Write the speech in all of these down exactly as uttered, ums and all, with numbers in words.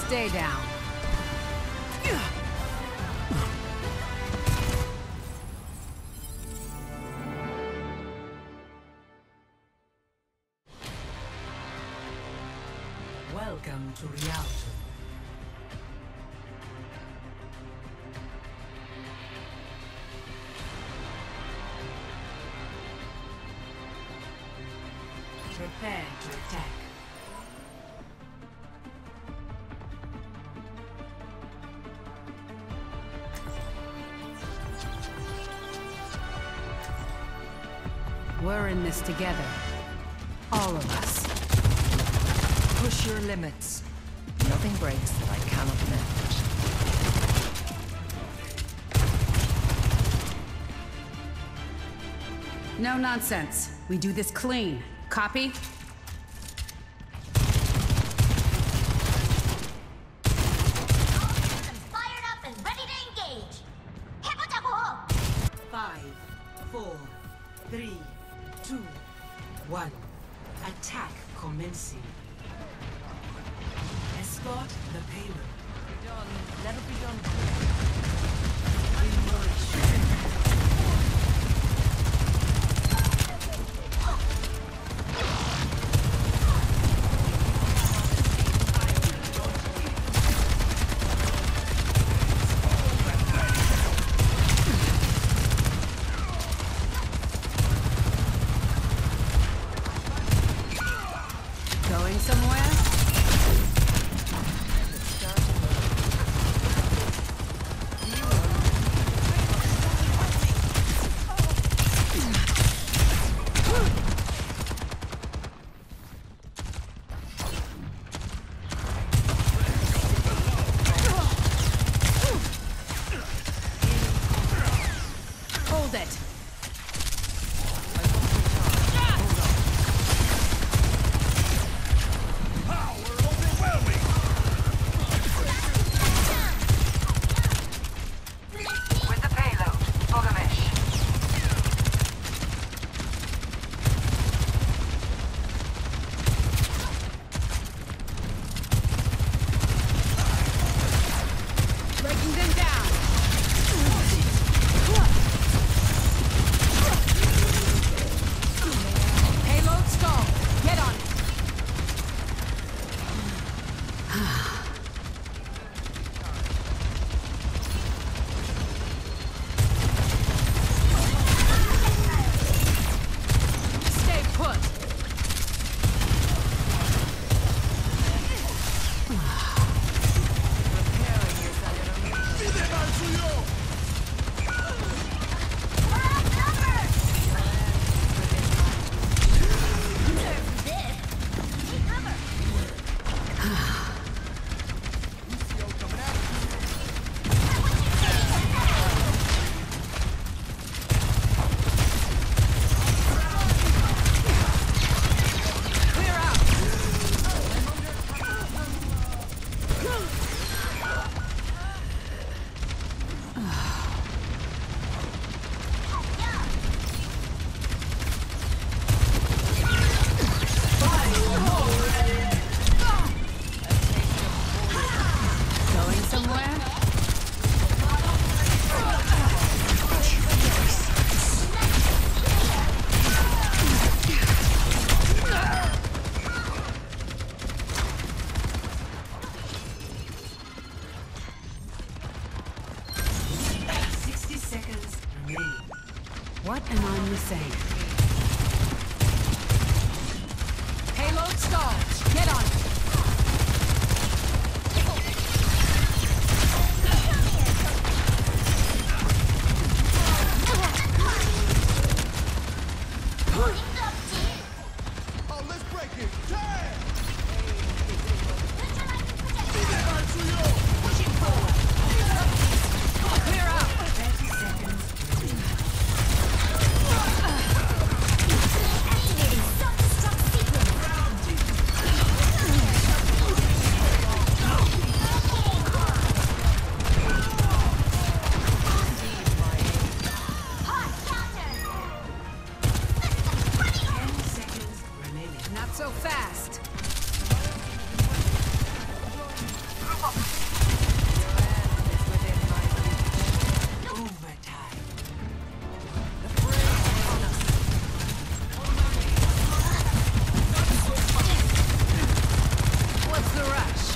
Stay down. Welcome to Rialto. Prepare to attack. We're in this together. All of us. Push your limits. Nothing breaks that I cannot mend. No nonsense. We do this clean. Copy? Fired up and ready to engage. 해보자고. Five, four, three, two, one. Attack commencing. Escort the payload. Done. Let it be done. Going somewhere? Hold it. With the payload, Bogamish. Breaking them down. Payload stalled. Get on it. Stay put. Clear out. Going somewhere? Sixty seconds remaining. What am I missing? Payload stalled. Get on it. Oh, let's break it! Damn! Pushing forward. Clear out. Thirty seconds. Activating self-destruct so fast. Overtime. What's the rush?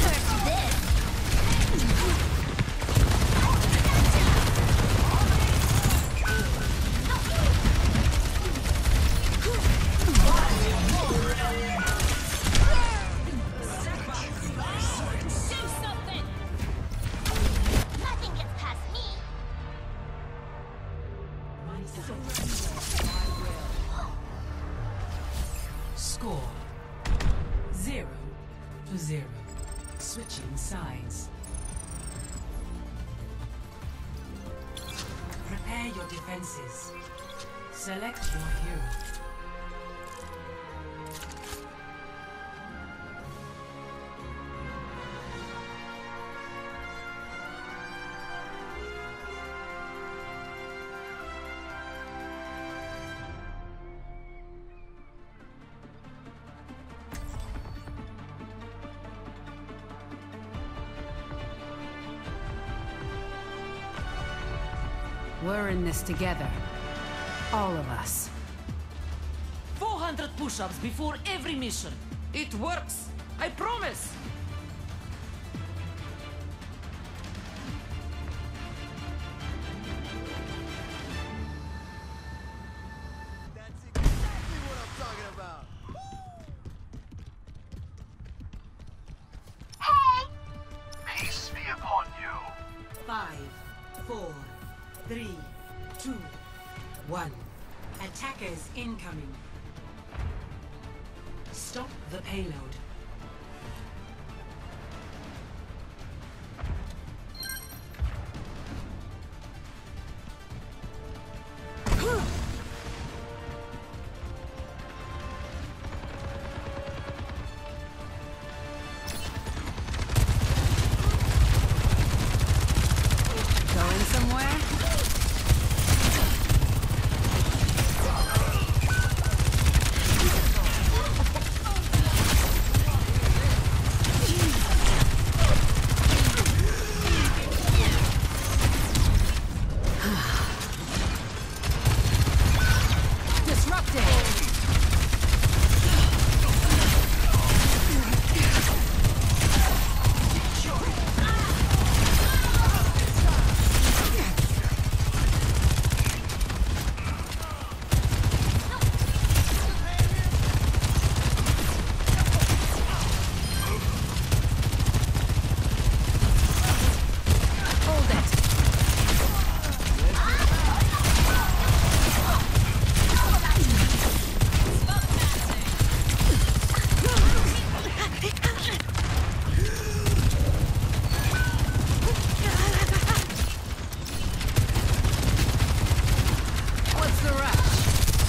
Nothing gets past me. Score zero to zero. Switching sides. Prepare your defenses. Select your hero. We're in this together. All of us. four hundred push-ups before every mission. It works. I promise. That's exactly what I'm talking about. Peace be upon you. Five, four, three, two, one. Attackers incoming. Stop the payload. Going somewhere? What's the rush?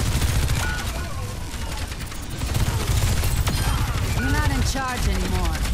You're not in charge anymore.